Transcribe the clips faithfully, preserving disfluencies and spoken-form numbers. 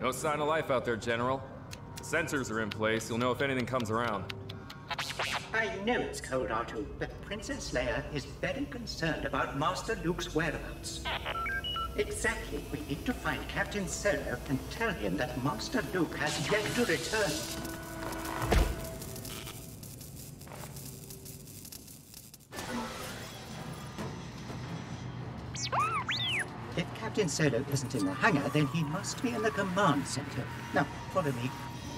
No sign of life out there, General. The sensors are in place. You'll know if anything comes around. I know it's cold, R two, but Princess Leia is very concerned about Master Luke's whereabouts. Exactly. We need to find Captain Solo and tell him that Master Luke has yet to return. If Captain Solo isn't in the hangar, then he must be in the command center. Now, follow me.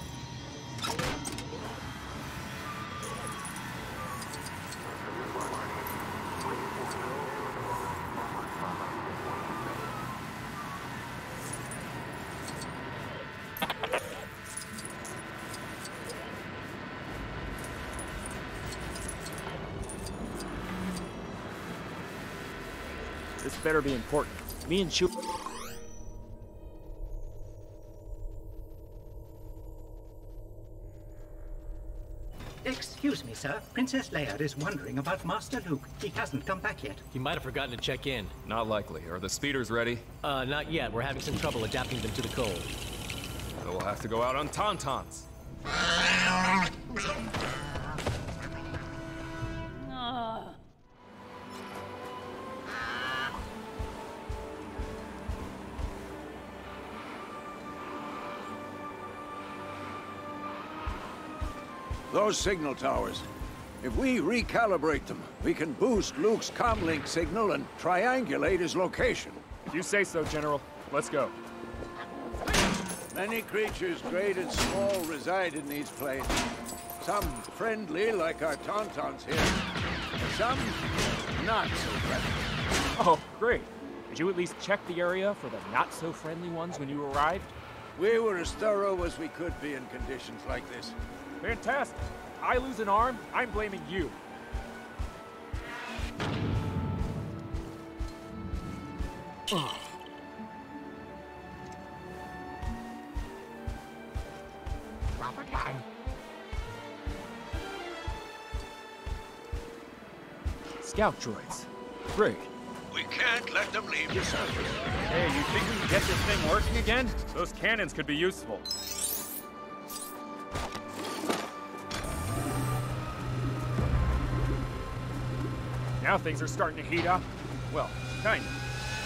This better be important. Me and Chewie... Excuse me, sir. Princess Leia is wondering about Master Luke. He hasn't come back yet. He might have forgotten to check in. Not likely. Are the speeders ready? Uh, not yet. We're having some trouble adapting them to the cold. So we'll have to go out on Tauntauns. Those signal towers. If we recalibrate them, we can boost Luke's comlink signal and triangulate his location. If you say so, General. Let's go. Many creatures, great and small, reside in these plains. Some friendly, like our Tauntauns here. Some not so friendly. Oh, great. Did you at least check the area for the not-so-friendly ones when you arrived? We were as thorough as we could be in conditions like this. Fantastic. I lose an arm, I'm blaming you. Scout droids. Great. We can't let them leave the surface. Hey, you think we can get this thing working again? Those cannons could be useful. Now things are starting to heat up. Well, kind of.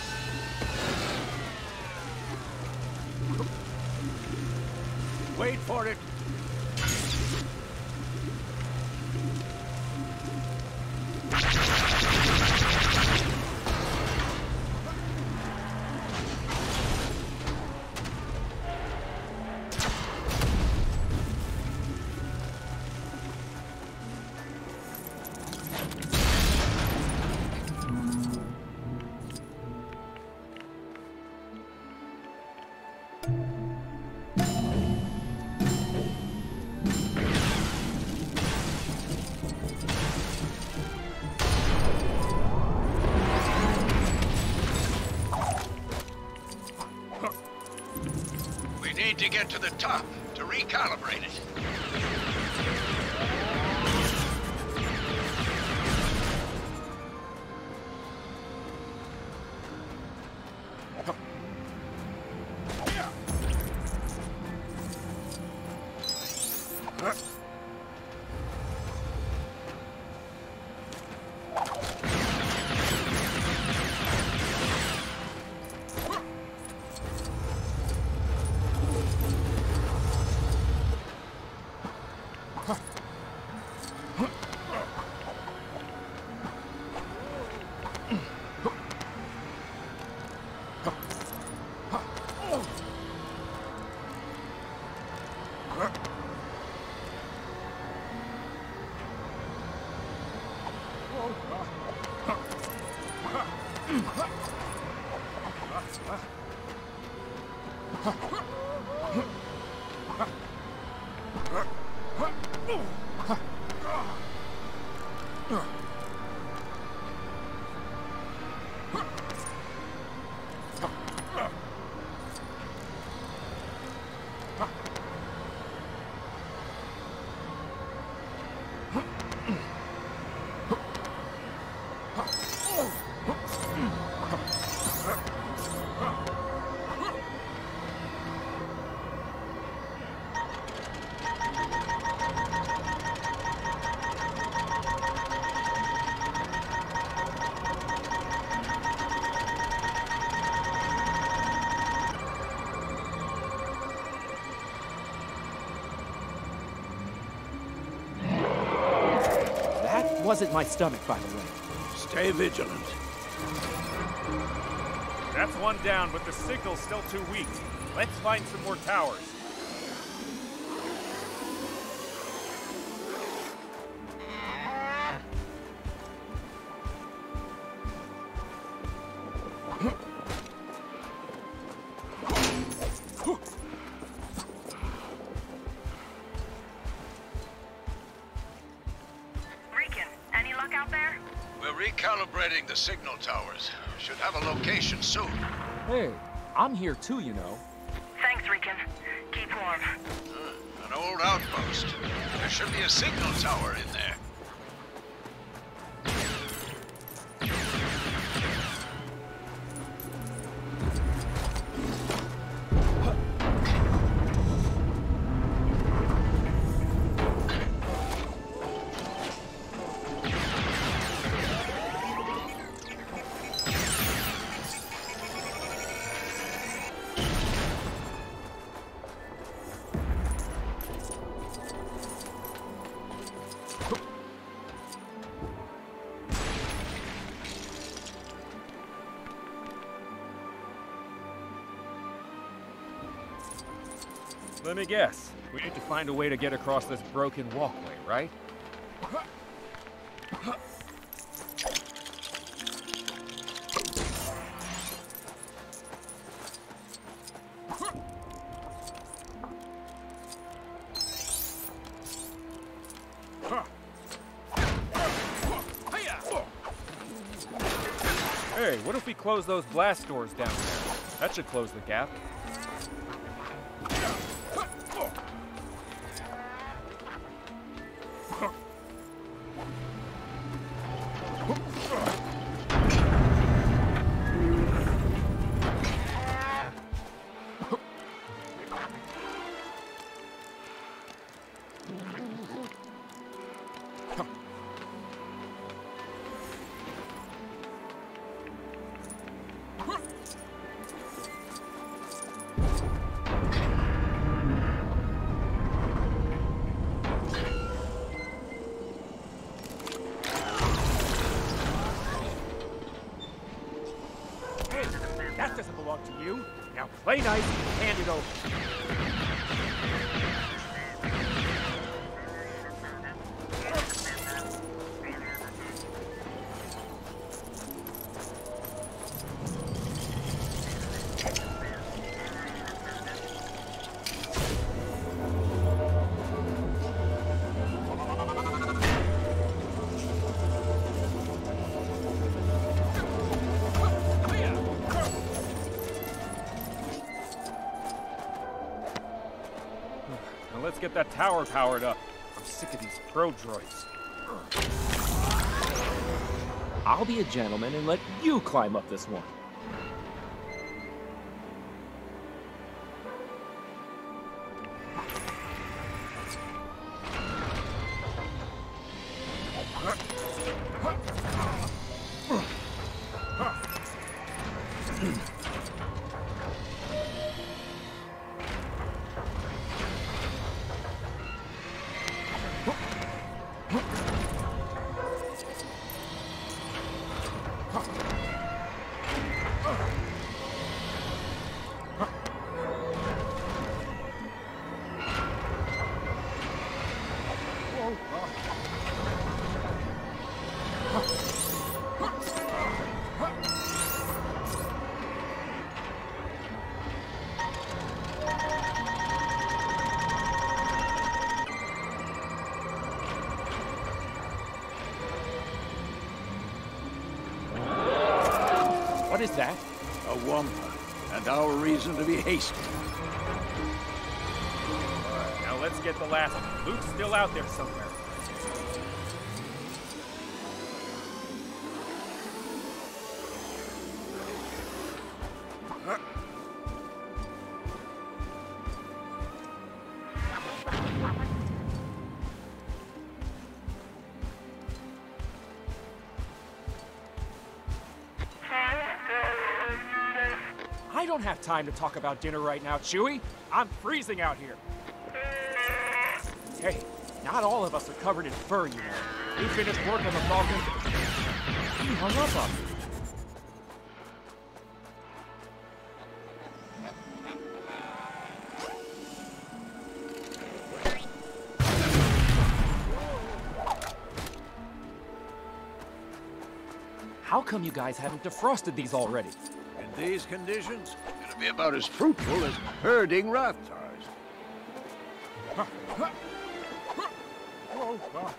Wait for it. To get to the top, to recalibrate it. wasn't my stomach, by the way. Stay vigilant. That's one down, but the signal's still too weak. Let's find some more towers. Recalibrating the signal towers. Should have a location soon. Hey, I'm here too, you know. Thanks, Rican. Keep warm. Uh, an old outpost. There should be a signal tower in there. Let me guess. We need to find a way to get across this broken walkway, right? Hey, what if we close those blast doors down there? That should close the gap. That doesn't belong to you. Now play nice and hand it over. Let's get that tower powered up. I'm sick of these pro droids. I'll be a gentleman and let you climb up this one. What is that? A Wampa, and our reason to be hasty. Alright, now let's get the last one. Luke's still out there somewhere. I don't have time to talk about dinner right now, Chewie. I'm freezing out here. Hey, not all of us are covered in fur, you know. We finished work on the Falcon. You hung up on me. How come you guys haven't defrosted these already? In these conditions, it'll be about as fruitful as herding Rathars. Oh, God.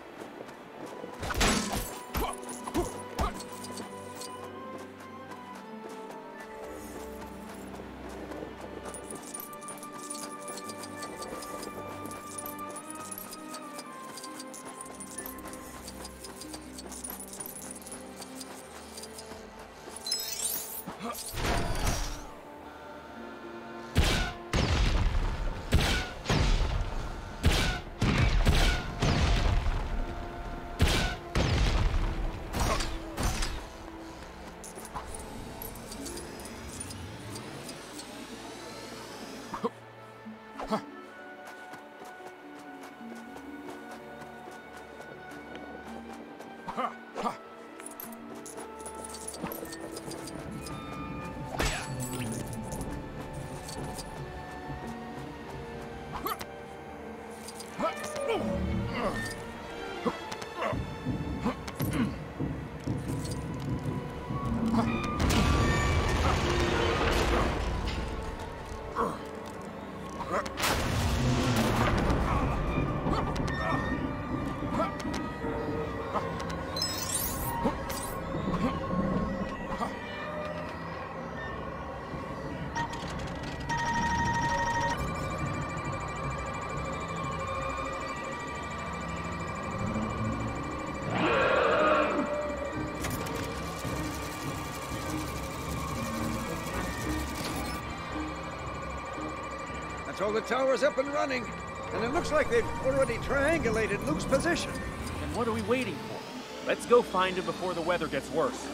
So the tower's up and running, and it looks like they've already triangulated Luke's position. Then what are we waiting for? Let's go find him before the weather gets worse.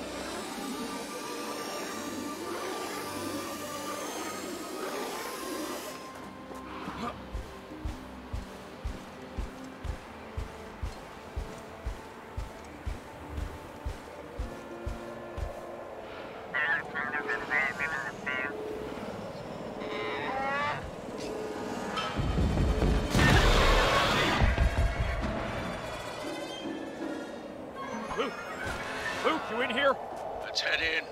Luke! Luke, you in here? Let's head in.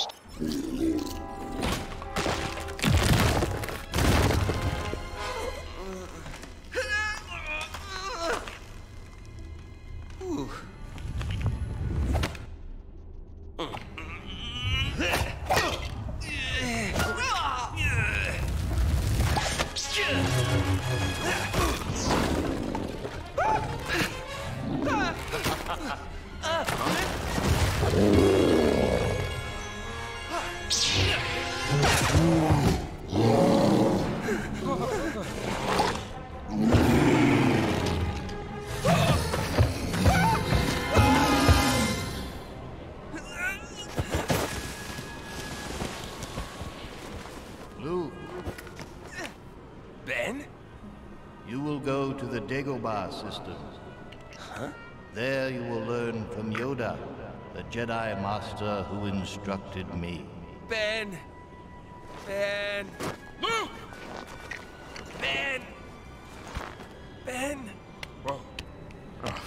Luke. Ben? You will go to the Dagobah system. Huh? There you will learn from Yoda, the Jedi Master who instructed me. Ben! Ben! Luke! Ben! Ben! Whoa. Oh.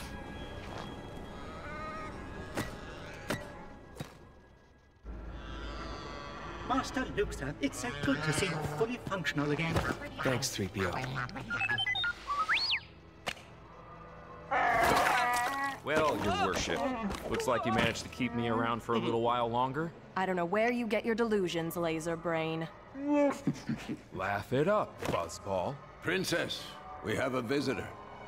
Master Luke, sir, it's so good to see you fully functional again. Thanks, three P O. Well, your worship. Looks like you managed to keep me around for a little while longer. I don't know where you get your delusions, laser brain. Laugh it up, Buzzball. Princess, we have a visitor.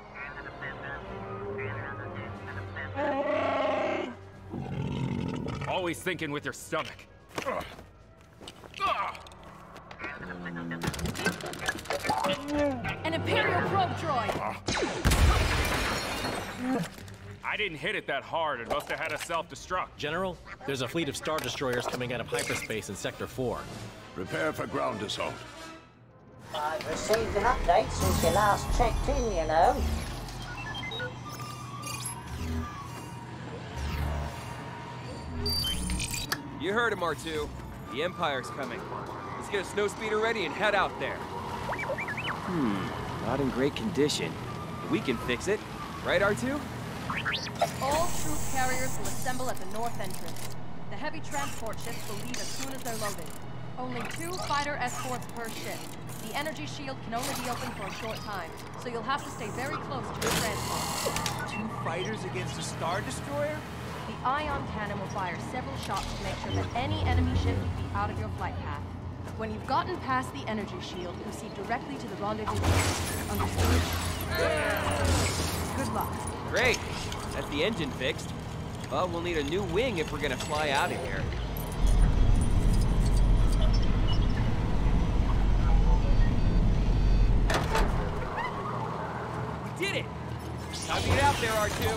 Always thinking with your stomach. Ugh. Ugh. An Imperial probe droid! I didn't hit it that hard. It must have had a self-destruct. General, there's a fleet of Star Destroyers coming out of hyperspace in Sector four. Prepare for ground assault. I've received an update since you last checked in, you know. You heard him, R two. The Empire's coming. Let's get a snowspeeder ready and head out there. Hmm, not in great condition. We can fix it. Right, R two? All troop carriers will assemble at the north entrance. The heavy transport ships will leave as soon as they're loaded. Only two fighter escorts per ship. The energy shield can only be open for a short time, so you'll have to stay very close to your transport. Two fighters against a Star Destroyer? The ion cannon will fire several shots to make sure that any enemy ship will be out of your flight path. When you've gotten past the energy shield, proceed directly to the rendezvous point. Understood? Good luck. Great. That's the engine fixed. But we'll need a new wing if we're gonna fly out of here. We did it! Time to get out there, R two.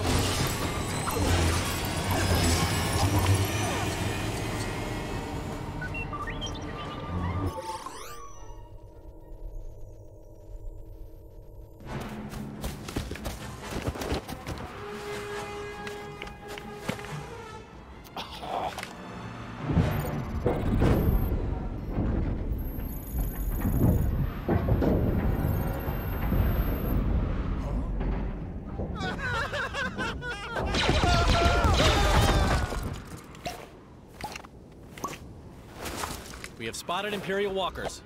We have spotted Imperial walkers.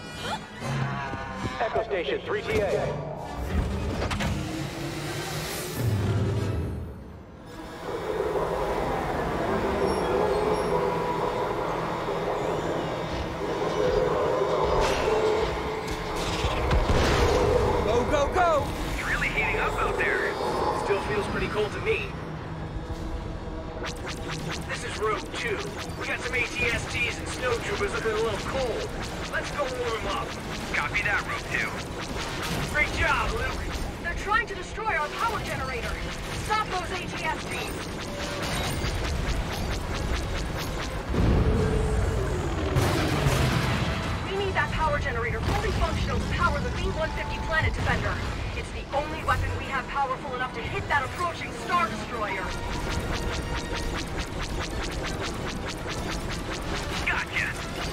Echo Station, three T A. Go, go, go! It's really heating up out there. Still feels pretty cold to me. This is Rogue two. We got some A T S Ts and snowtroopers looking a little cold. Let's go warm them up. Copy that, Rogue two. Great job, Luke. They're trying to destroy our power generator. Stop those A T S Ts. We need that power generator fully functional to power the V one fifty Planet Defender. It's the only weapon we have powerful enough to hit that approaching Star Destroyer. Gotcha.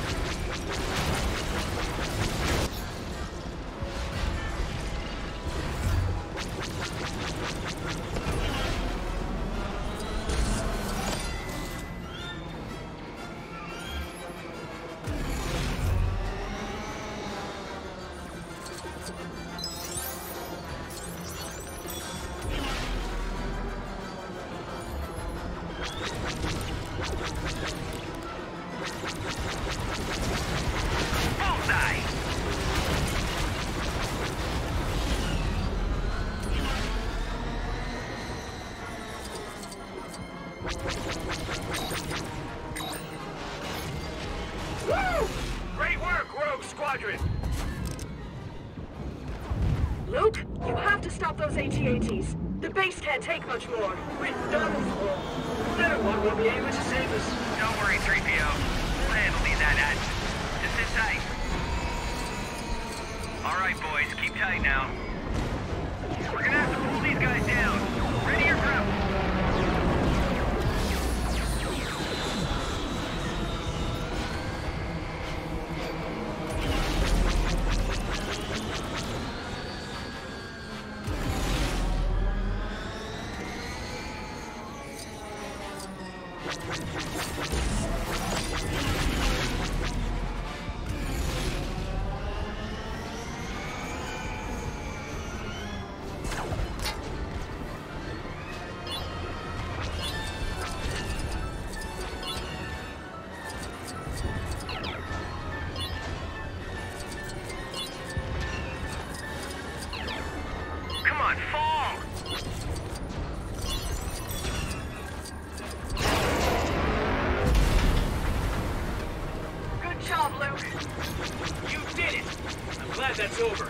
Woo! Great work, Rogue Squadron! Luke, you have to stop those A T A Ts. The base can't take much more. We're done for. No one will be able to save us. Don't worry, three P O. We'll handle these at Just sit tight. All right, boys, keep tight now. We're gonna have to pull these guys down. Ready your grip. That's over.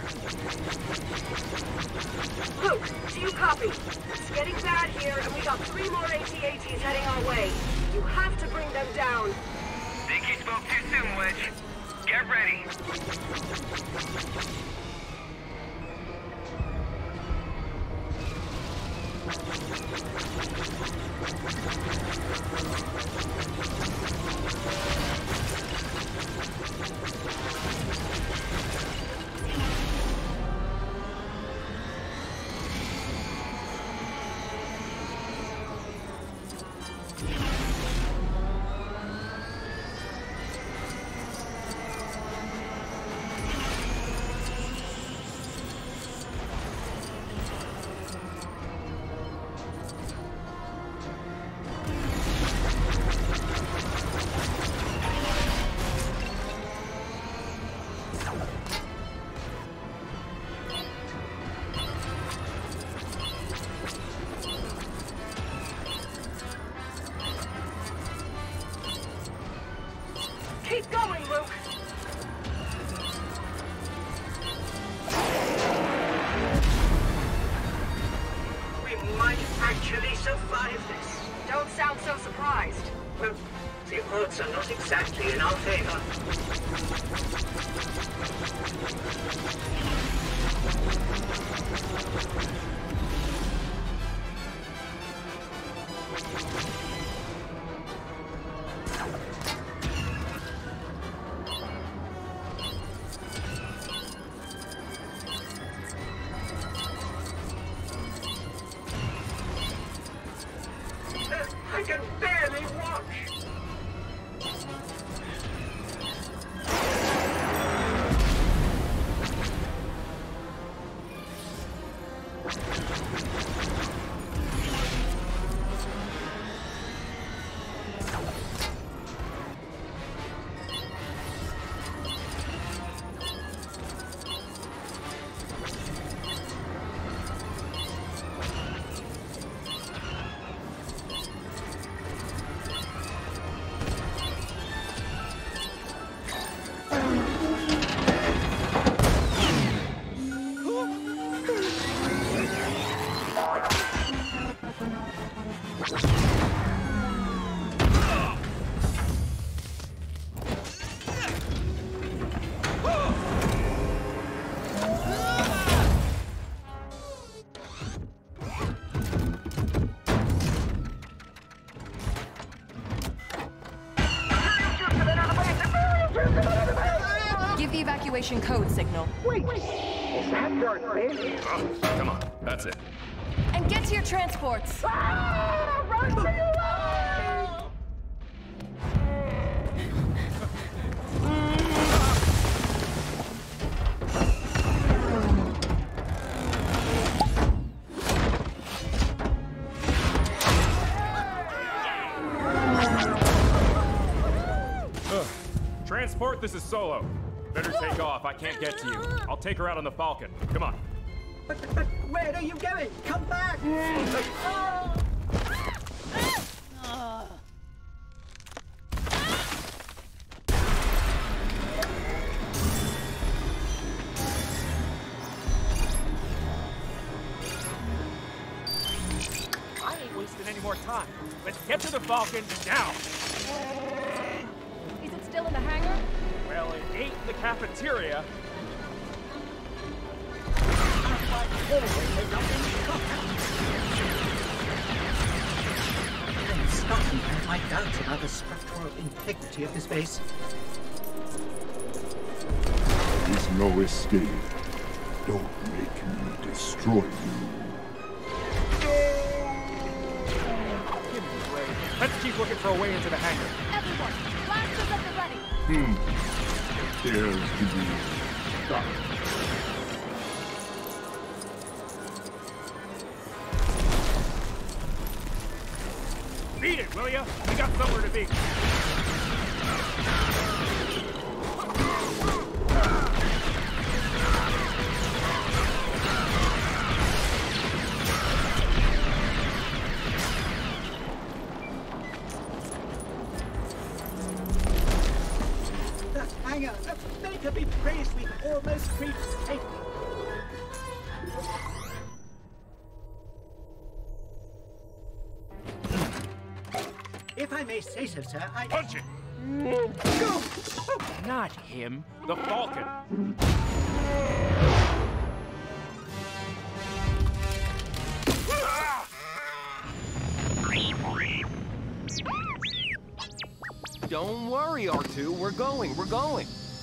Luke, do you copy? It's getting bad here, and we got three more A T A Ts heading our way. You have to bring them down. Think you spoke too soon, Wedge. Get ready. Keep going, Luke! We might actually survive this. Don't sound so surprised. Well, the odds are not exactly in our favor. I can barely walk! Give the evacuation code signal. Wait, is that Darth Vader? Oh, come on, that's it. And get to your transports! Ah, run for your life! Transport, this is Solo. Better take off. I can't get to you. I'll take her out on the Falcon. Come on. But, but where are you going? Come back! I ain't wasting any more time. Let's get to the Falcon now. Is it still in the hangar? Well, it ain't in the cafeteria. I'm starting to find doubts about the structural integrity of this base. There is no escape. Don't make me destroy you. Let's keep looking for a way into the hangar. Everyone, blasters at the ready! Hmm. Dares to be stopped. Beat it, will ya? We got somewhere to be. The hangar! The maker be praised, we almost reached safety. If I may say so, sir, I... Punch it! Go! Not him. The Falcon. Don't worry, R two. We're going. We're going.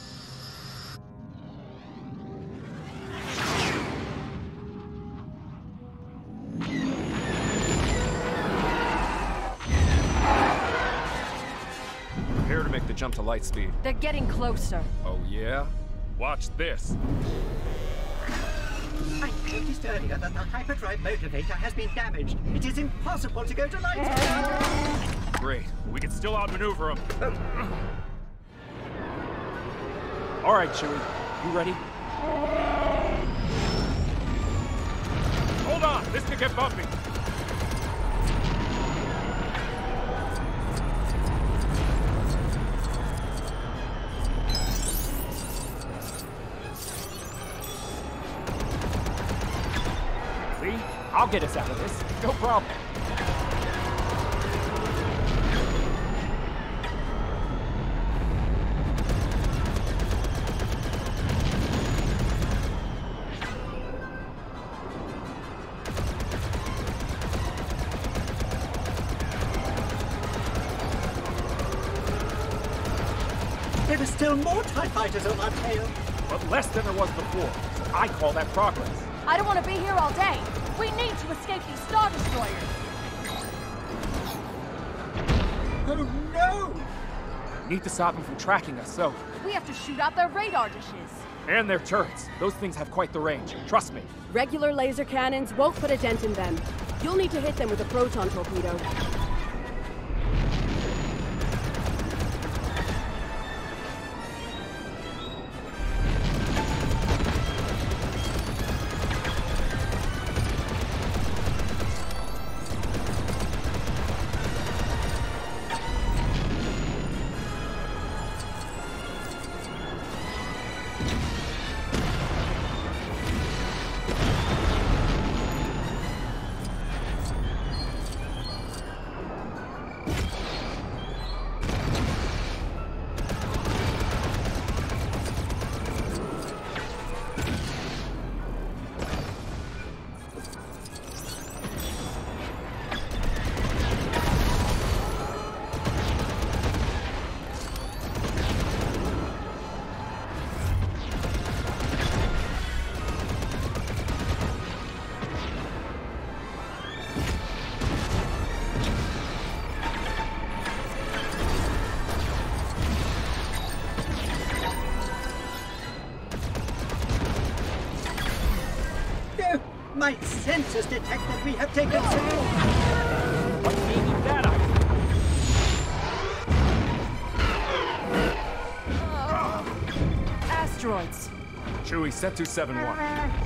Prepare to make the jump to light speed. They're getting closer. Oh, yeah? Watch this. I noticed earlier that the hyperdrive motivator has been damaged. It is impossible to go to light speed. Great. We can still outmaneuver him. All right, Chewie. You ready? Hold on. This could get bumpy. I'll get us out of this. No problem. There are still more TIE fighters on our tail. But less than there was before. So I call that progress. I don't want to be here all day. We need to escape these Star Destroyers. Oh no! We need to stop them from tracking us, so... We have to shoot out their radar dishes. And their turrets. Those things have quite the range. Trust me. Regular laser cannons won't put a dent in them. You'll need to hit them with a proton torpedo. My sensors detect that we have taken sail. What's meaning that Uh, asteroids. Chewie, set two seven one.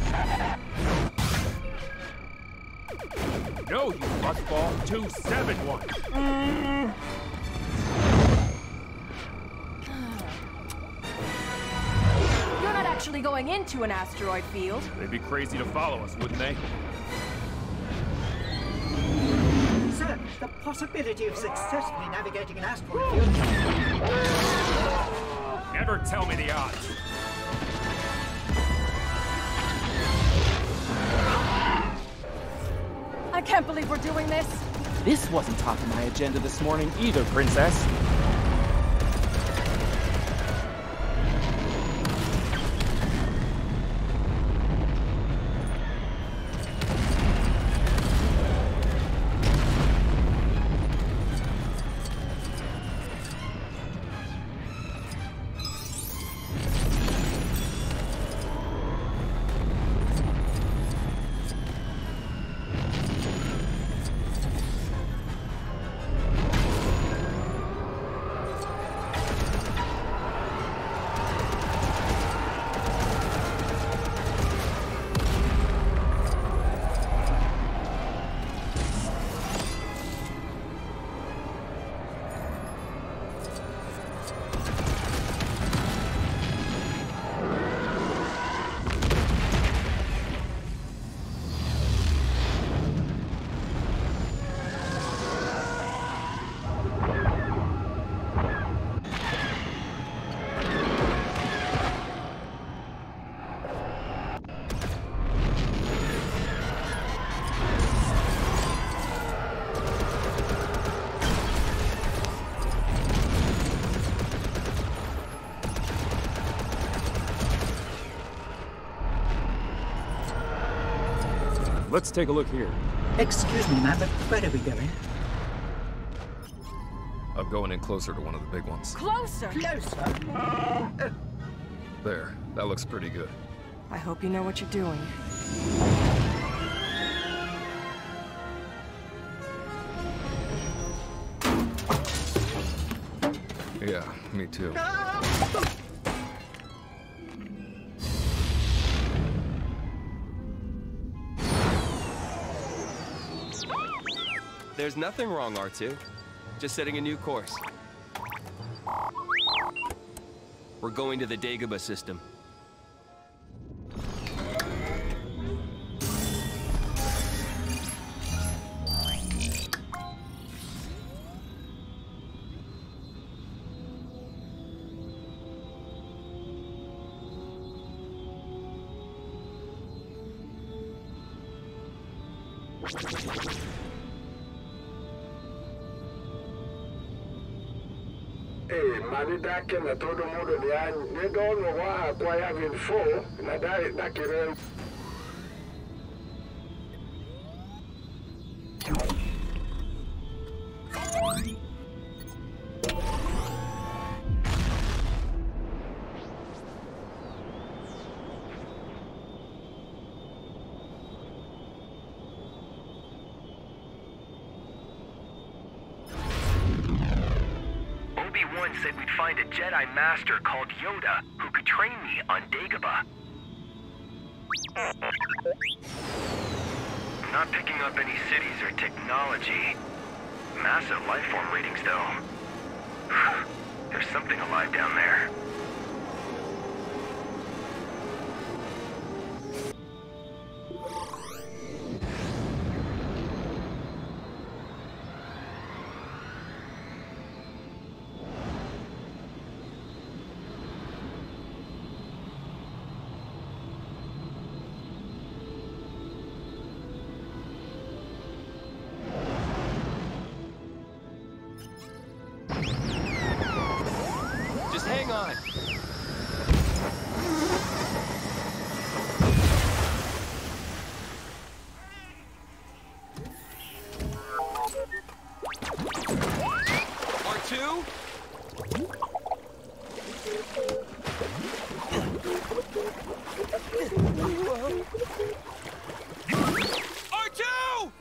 No, you fuzzball. two seven one. You're not actually going into an asteroid field. They'd be crazy to follow us, wouldn't they? Sir, the possibility of successfully navigating an asteroid field... Never tell me the odds. I can't believe we're doing this. This wasn't top of my agenda this morning either, Princess. Let's take a look here. Excuse me, ma'am, but where are we going? I'm going in closer to one of the big ones. Closer! Closer? Oh. There. That looks pretty good. I hope you know what you're doing. Yeah, me too. There's nothing wrong, R two. Just setting a new course. We're going to the Dagobah system. Eh, manidake na todo mundo dia ne dono wa kwa ya vinfo na dai dakire. Obi-Wan said we'd find a Jedi Master called Yoda who could train me on Dagobah. I'm not picking up any cities or technology. Massive lifeform readings, though. There's something alive down there. Just hang on. R two? R two!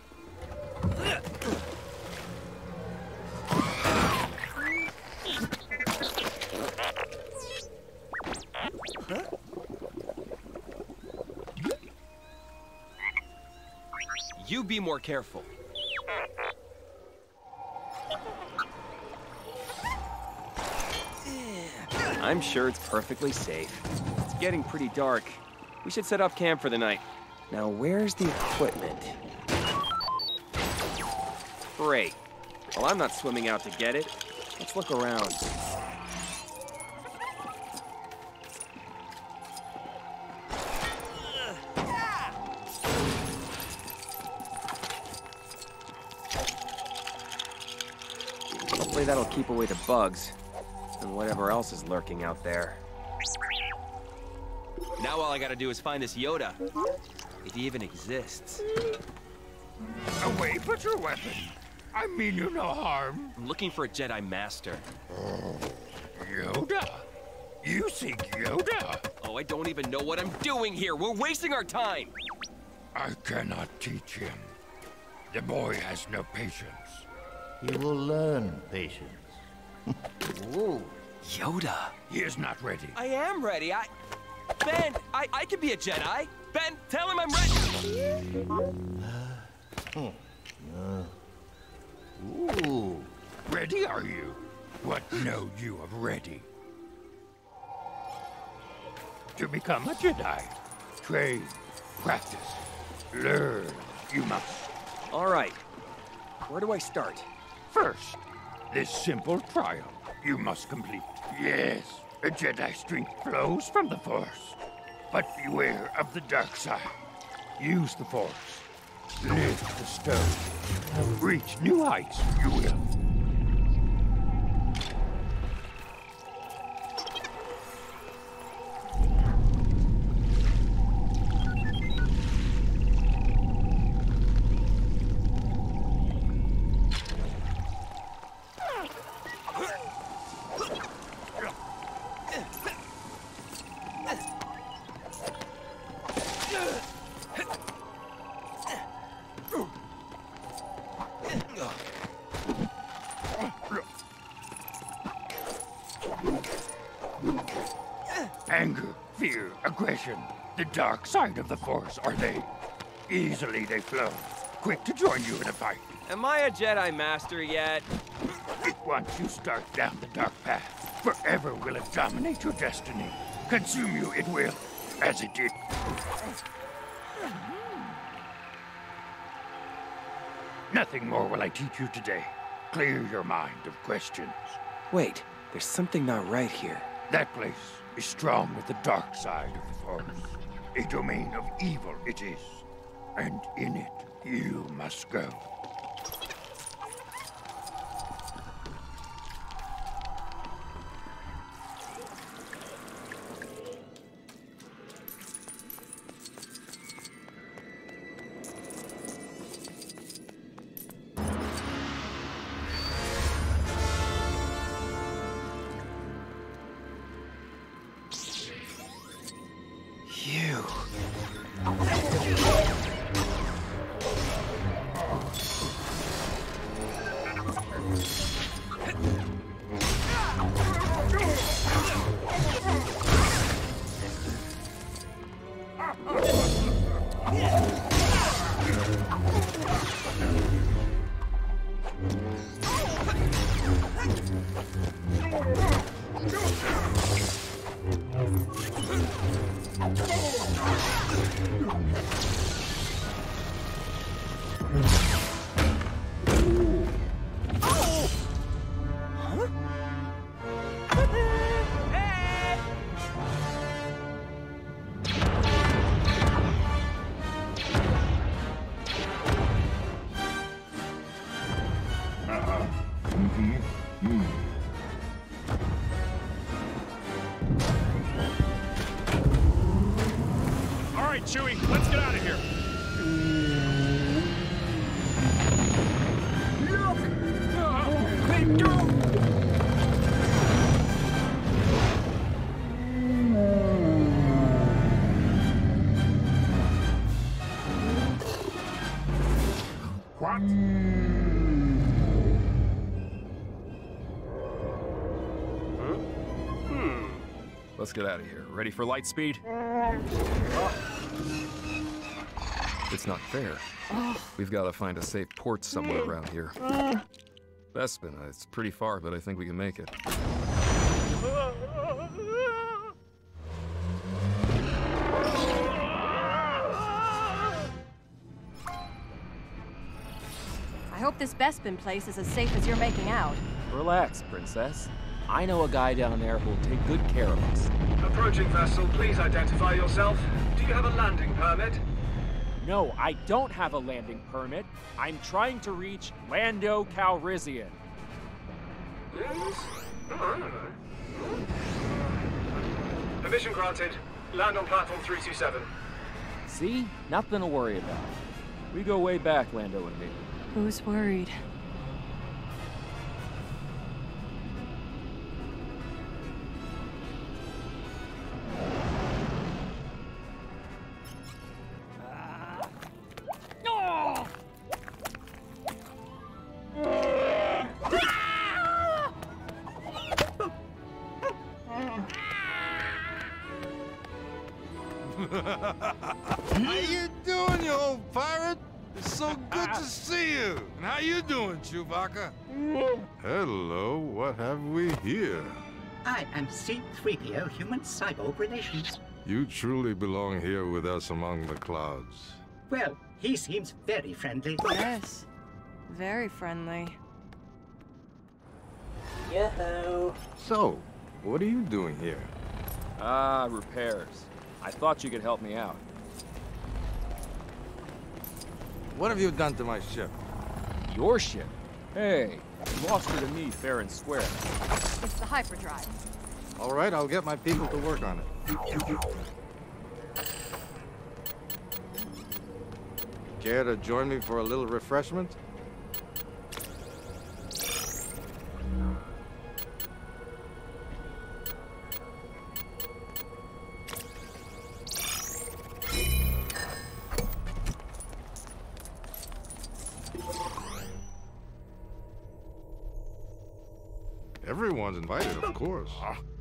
You be more careful. I'm sure it's perfectly safe. It's getting pretty dark. We should set up camp for the night. Now, where's the equipment? Great. Well, I'm not swimming out to get it. Let's look around. Hopefully that'll keep away the bugs and whatever else is lurking out there. Now all I gotta do is find this Yoda, if he even exists. Away, put your weapon. I mean you no harm. I'm looking for a Jedi Master. Yoda? You seek Yoda? Oh, I don't even know what I'm doing here. We're wasting our time. I cannot teach him. The boy has no patience. He will learn patience. Ooh, Yoda. He is not ready. I am ready. I... Ben, I, I could be a Jedi. Ben, tell him I'm ready. uh, ooh. Ready are you? What know you of ready? To become a Jedi, train, practice, learn, you must. All right. Where do I start? First, this simple trial you must complete. Yes, a Jedi strength flows from the Force. But beware of the dark side. Use the Force. Lift the stone. Reach new heights, you will. Anger, fear, aggression, the dark side of the Force are they. Easily they flow, quick to join you in a fight. Am I a Jedi Master yet? Once you start down the dark path, forever will it dominate your destiny. Consume you it will, as it did. Nothing more will I teach you today. Clear your mind of questions. Wait, there's something not right here. That place is strong with the dark side of the Force. A domain of evil it is. And in it, You must go. You. All right, Chewie, let's get out of here. Look! Uh, they do! What? Let's get out of here. Ready for light speed? It's not fair. We've got to find a safe port somewhere around here. Bespin, it's pretty far, but I think we can make it. I hope this Bespin place is as safe as you're making out. Relax, Princess. I know a guy down there who'll take good care of us. Approaching vessel, please identify yourself. Do you have a landing permit? No, I don't have a landing permit. I'm trying to reach Lando Calrissian. Yes? Oh, I don't know. Permission granted. Land on platform three two seven. See? Nothing to worry about. We go way back, Lando and me. Who's worried? How you doing, you old pirate? It's so good to see you. And how you doing, Chewbacca? Hello, what have we here? I am C three P O Human Cyborg Relations. You truly belong here with us among the clouds. Well, he seems very friendly. Yes, very friendly. Yo-ho. So, what are you doing here? Ah, repairs. I thought you could help me out. What have you done to my ship? Your ship? Hey, you lost her to me fair and square. It's the hyperdrive. All right, I'll get my people to work on it. Care to join me for a little refreshment? Everyone's invited, of course.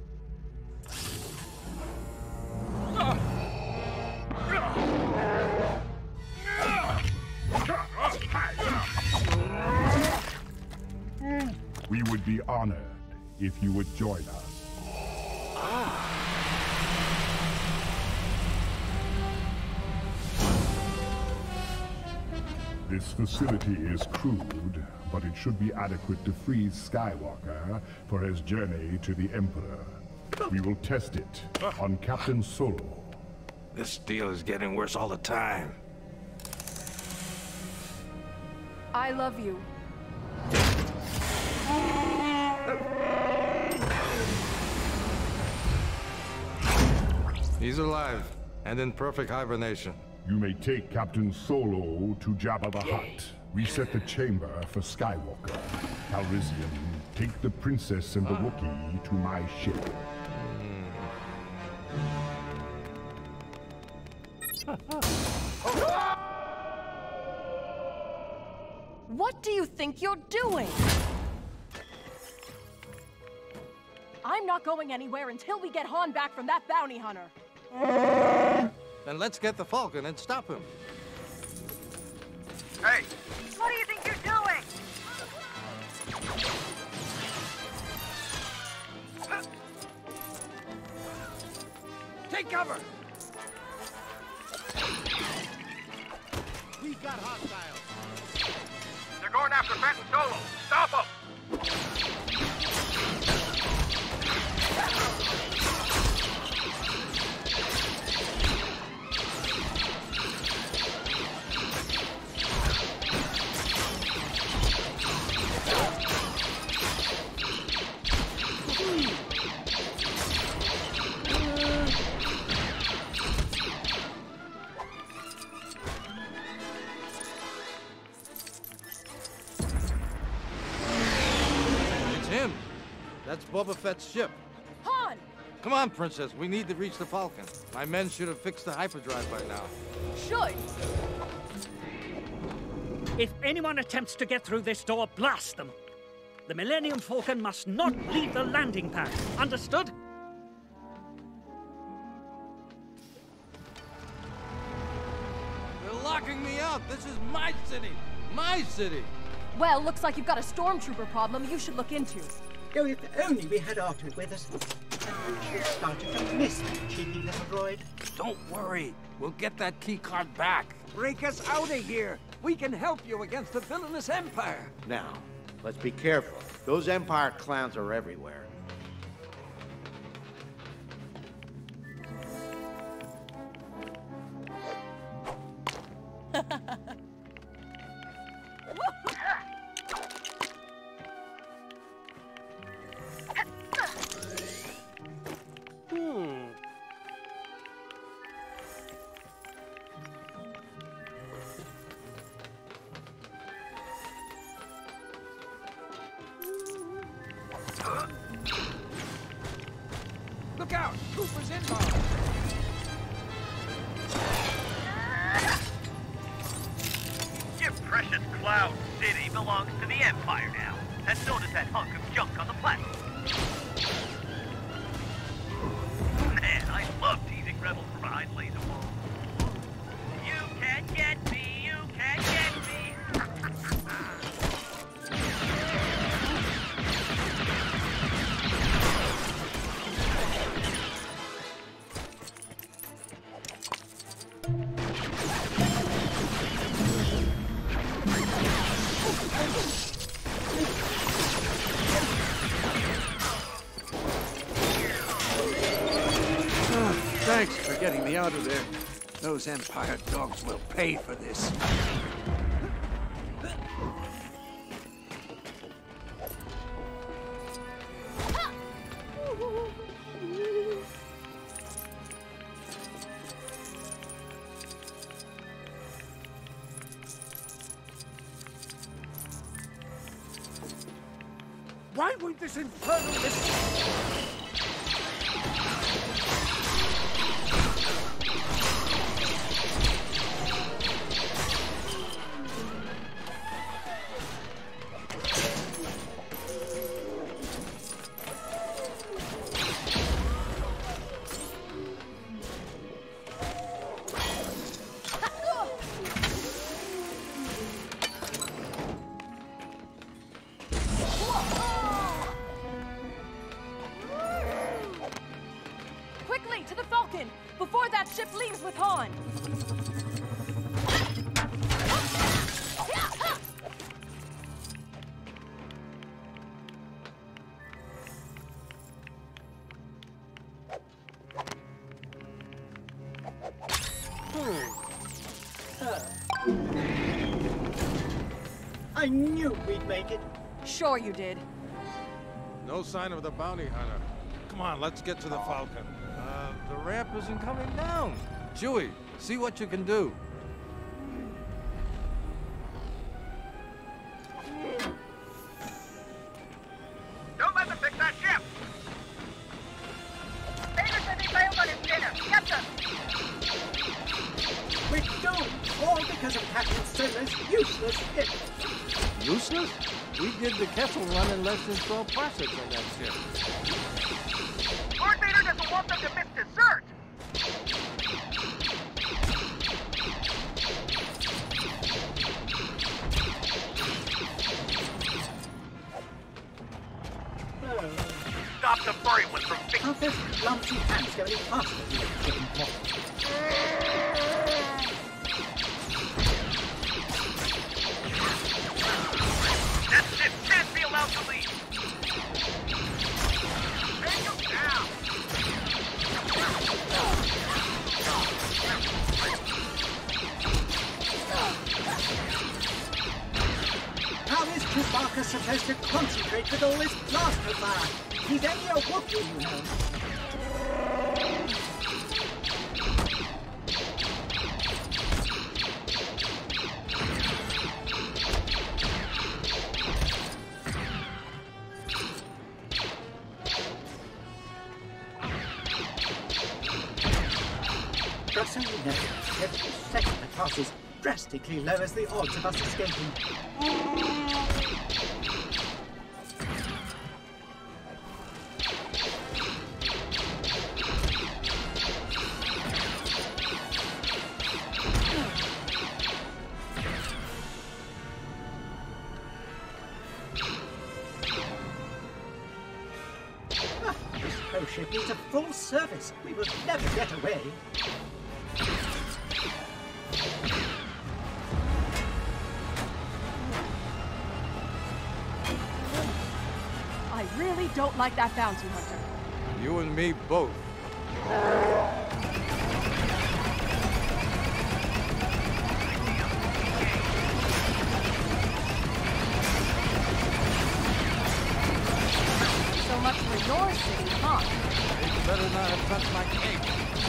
We would be honored if you would join us. This facility is crude, but it should be adequate to freeze Skywalker for his journey to the Emperor. We will test it on Captain Solo. This deal is getting worse all the time. I love you. He's alive, and in perfect hibernation. You may take Captain Solo to Jabba the Hutt. Reset the chamber for Skywalker. Calrissian, take the princess and the Wookiee to my ship. What do you think you're doing? I'm not going anywhere until we get Han back from that bounty hunter. Then let's get the Falcon and stop him. Hey! What do you think you're doing? Take cover! We got hostiles. They're going after Benton Solo. Stop them! That's Boba Fett's ship. Han! Come on, Princess. We need to reach the Falcon. My men should have fixed the hyperdrive by now. Should! If anyone attempts to get through this door, blast them. The Millennium Falcon must not leave the landing pad. Understood? They're locking me out. This is my city. My city. Well, looks like you've got a stormtrooper problem you should look into. Oh, if only we had Artu with us. I started to miss that cheeky little droid. Don't worry. We'll get that key card back. Break us out of here. We can help you against the villainous Empire. Now, let's be careful. Those Empire clowns are everywhere. Look out! Cooper's inbound! Your precious Cloud City belongs to the Empire now, and so does that hunk of junk on the platform. Man, I love teasing rebels from behind laser walls. You can't get me, you can't get me. Thanks for getting me out of there. Those Empire dogs will pay for this. Why won't this infernal listen? Quickly, to the Falcon! Before that ship leaves with Han! I knew we'd make it. Sure you did. No sign of the bounty hunter. Come on, let's get to the Falcon. Uh, the ramp isn't coming down. Chewie, see what you can do. Don't let them fix that ship! Vader said he failed on his dinner. Get them! We're doomed, all because of Captain Solar's useless ship. Useless? We did the Kessel run in less than twelve parsecs on that ship. Lord Vader doesn't want them to miss dessert! Stop the furry one from fixing... How does clumsy hands go any faster than you're getting hot? That ship can't be allowed to leave! Take him down! How is Chewbacca supposed to concentrate with all this blaster fire? He's only a Wookiee, you know. Just so you know, every second that passes drastically lowers the odds of us escaping. This ship needs a full service. We will never get away. I really don't like that bounty hunter. You and me both. So much for your city, huh? You better not have touched my cake.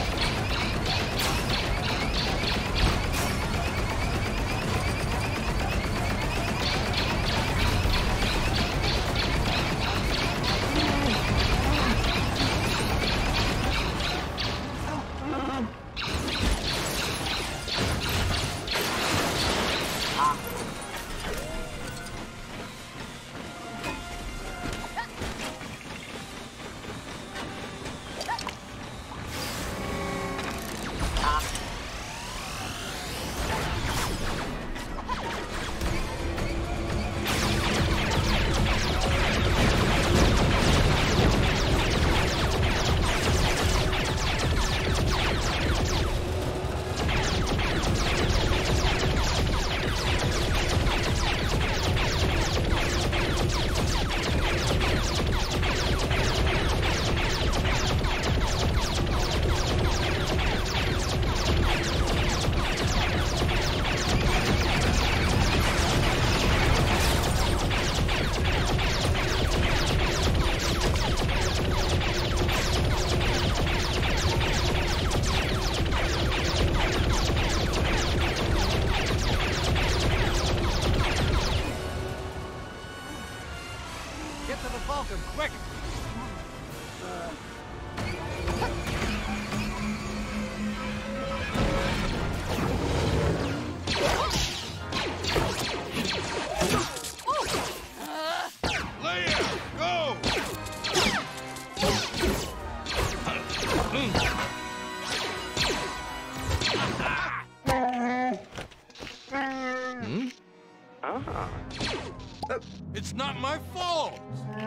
It's not my fault!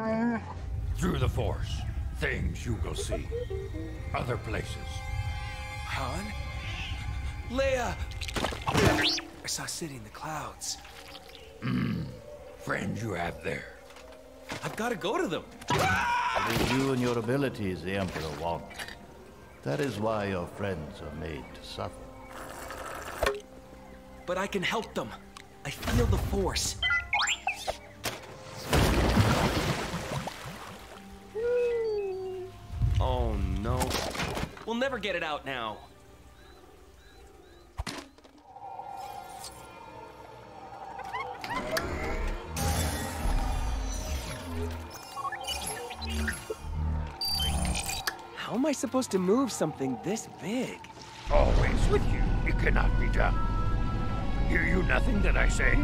Through the Force, things you will see. Other places. Han? Leia! I saw a city in the clouds. Hmm. Friends you have there. I've got to go to them. It is you and your abilities the Emperor wants. That is why your friends are made to suffer. But I can help them. I feel the Force. no. We'll never get it out now. How am I supposed to move something this big? Always with you. It cannot be done. Hear you nothing that I say?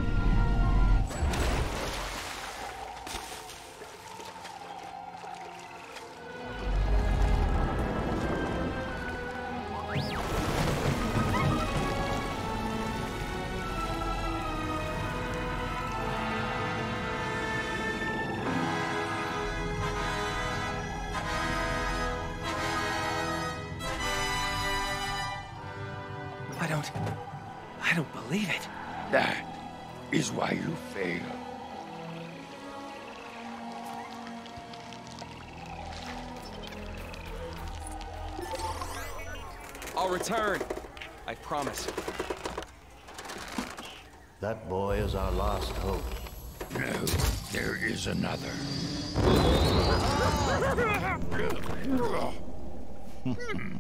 I don't... I don't believe it. That is why you fail. I'll return. I promise. That boy is our last hope. No, there is another. Hmm.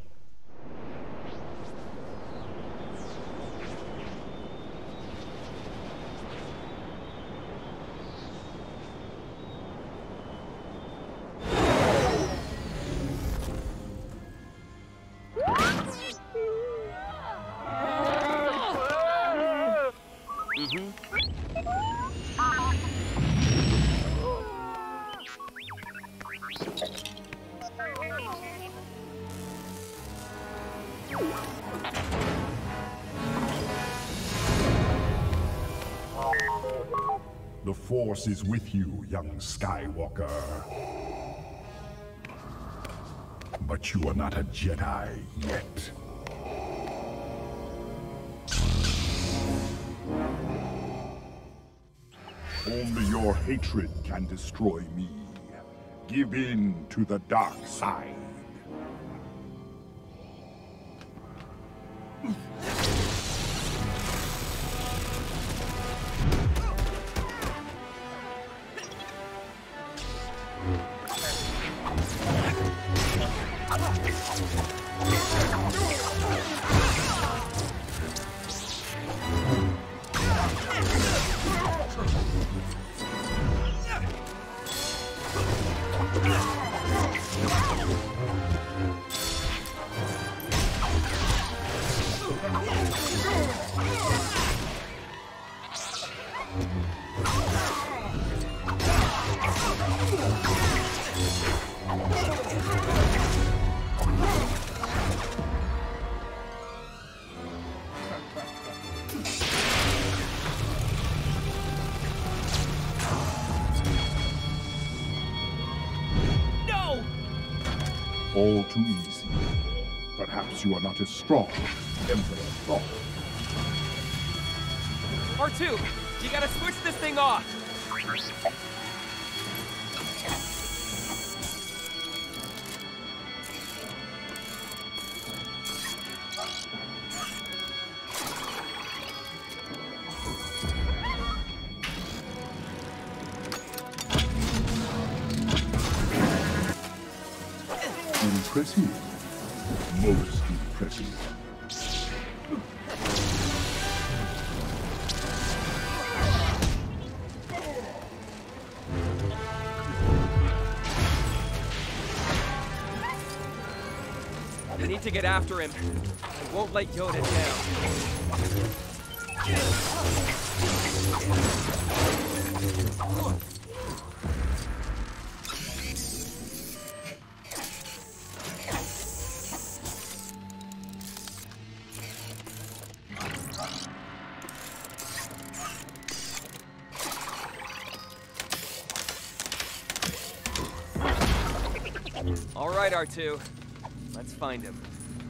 The Force is with you, young Skywalker. But you are not a Jedi yet. Only your hatred can destroy me. Give in to the dark side. All too easy. Perhaps you are not as strong as Emperor thought. R two, you gotta switch this thing off. Impressive. Most impressive. I need to get after him. I won't let Yoda down. All right, R two. Let's find him.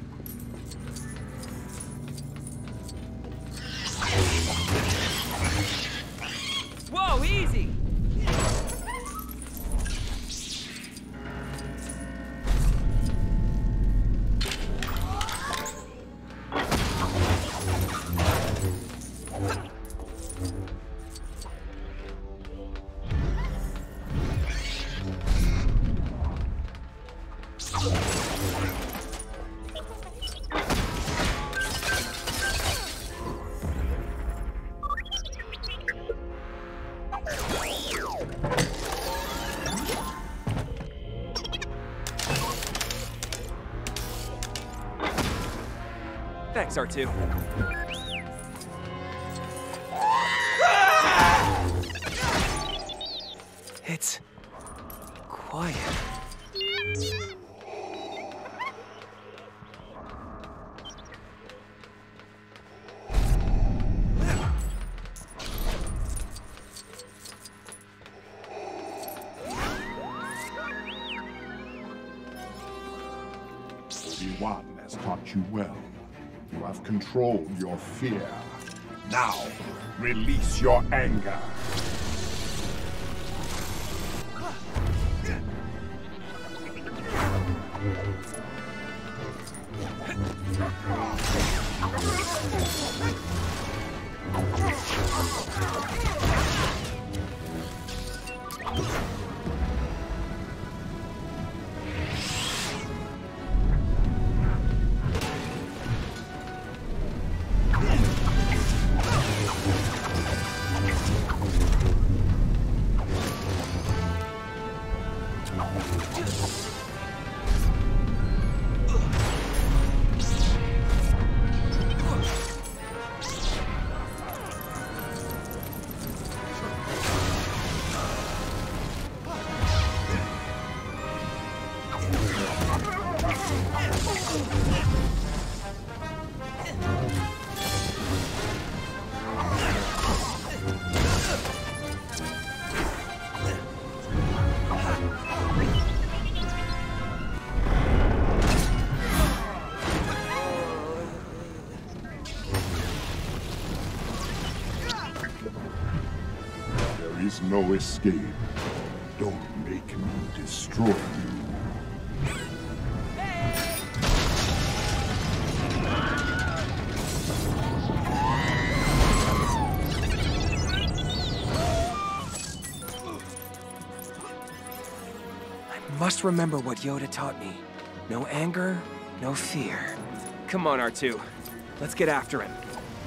Whoa, easy! You Thanks, R two. It's quiet. Obi-Wan has taught you well. You have controlled your fear. Now, release your anger. There is no escape. Don't make me destroy you. I must remember what Yoda taught me. No anger, no fear. Come on, R two. Let's get after him.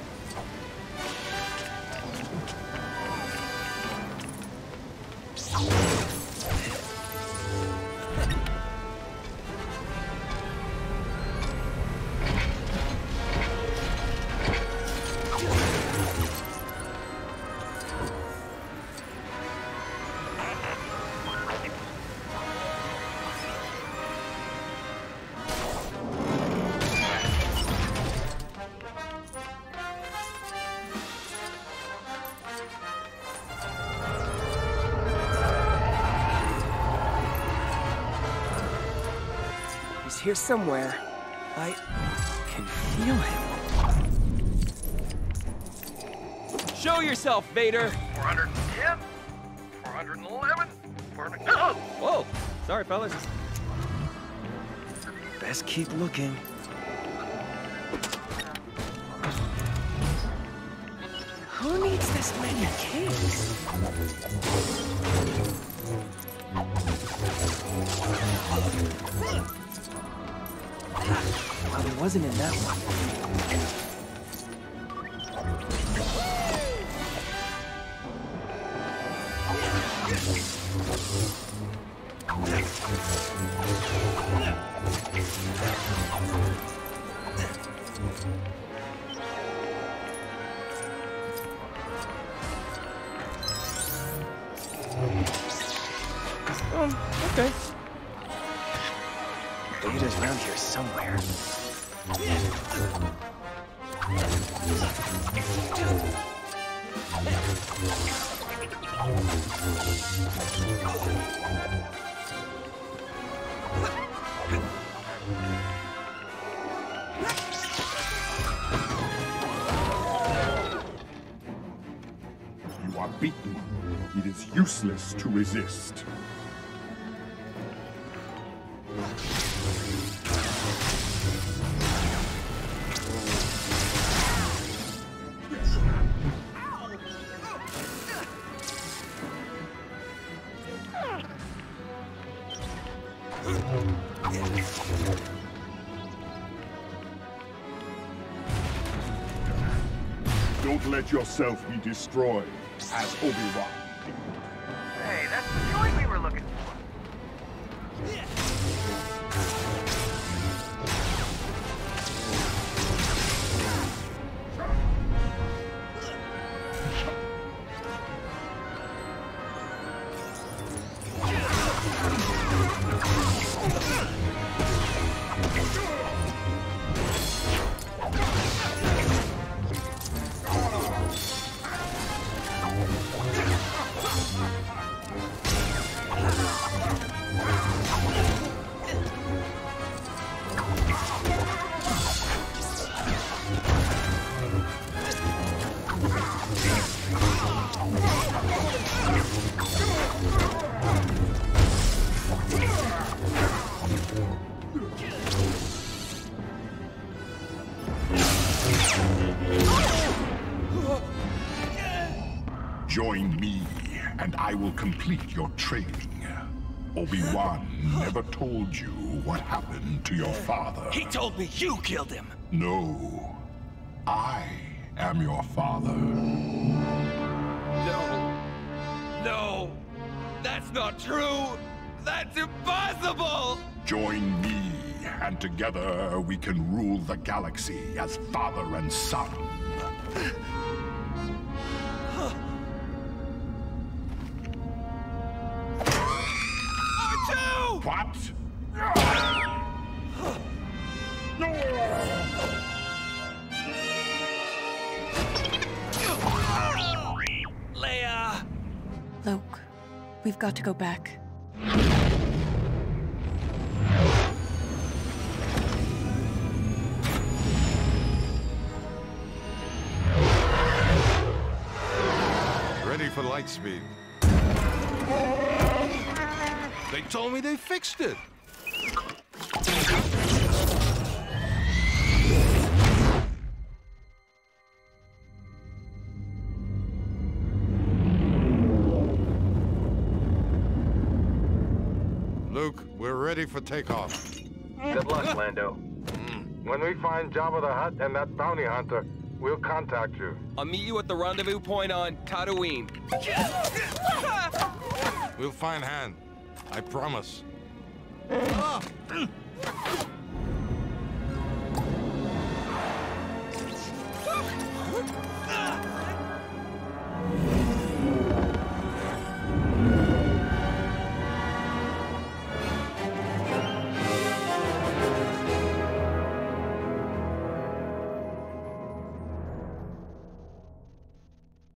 Here somewhere. I can feel him. Show yourself, Vader! four hundred ten, four hundred eleven, four hundred... Oh! Whoa! Sorry, fellas. Best keep looking. Who needs this many caves? Well, he wasn't in that one. Um, okay. Vader's around here somewhere. You are beaten. It is useless to resist. Don't let yourself be destroyed, as Obi-Wan. Hey, that's the droid we were looking for. Join me, and I will complete your training. Obi-Wan never told you what happened to your father. He told me you killed him. No. I am your father. No. No. That's not true. That's impossible. Join me, and together we can rule the galaxy as father and son. What? Leia! Luke, we've got to go back. Ready for light speed. They told me they fixed it. Luke, we're ready for takeoff. Good luck, Lando. When we find Jabba the Hutt and that bounty hunter, we'll contact you. I'll meet you at the rendezvous point on Tatooine. We'll find Han. I promise. Ah!